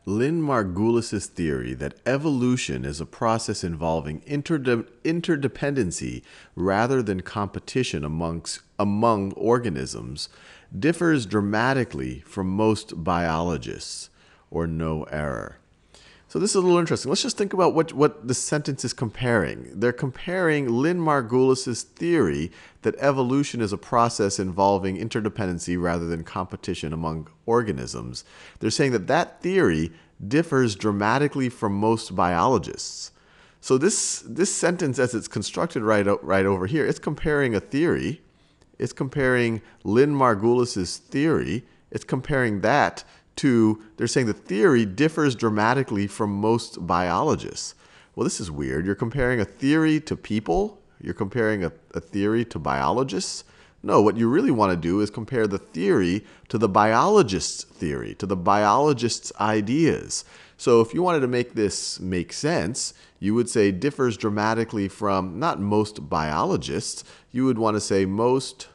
Lynn Margulis's theory that evolution is a process involving interdependency rather than competition among organisms differs dramatically from most biologists, or no error. So this is a little interesting. Let's just think about what the sentence is comparing. They're comparing Lynn Margulis's theory that evolution is a process involving interdependency rather than competition among organisms. They're saying that that theory differs dramatically from most biologists. So this sentence, as it's constructed right over here, it's comparing a theory. It's comparing Lynn Margulis's theory. It's comparing that to, they're saying the theory differs dramatically from most biologists. Well, this is weird. You're comparing a theory to people? You're comparing a theory to biologists? No, what you really want to do is compare the theory to the biologist's theory, to the biologist's ideas. So if you wanted to make this make sense, you would say differs dramatically from, not most biologists, you would want to say most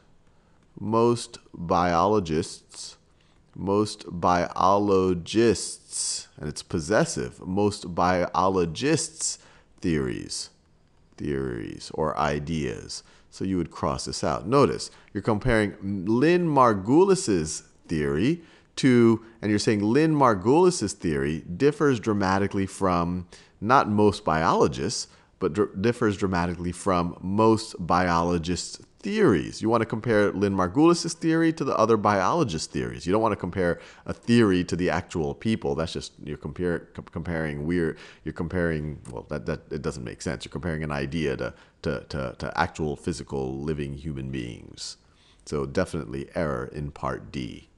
biologists, and it's possessive, most biologists' theories or ideas. So you would cross this out. Notice, you're comparing Lynn Margulis's theory to, and you're saying Lynn Margulis's theory differs dramatically from not most biologists, but differs dramatically from most biologists' theories. You want to compare Lynn Margulis's theory to the other biologists' theories. You don't want to compare a theory to the actual people. That's just, you're comparing weird. You're comparing, well, that it doesn't make sense. You're comparing an idea to actual physical living human beings. So definitely error in part D.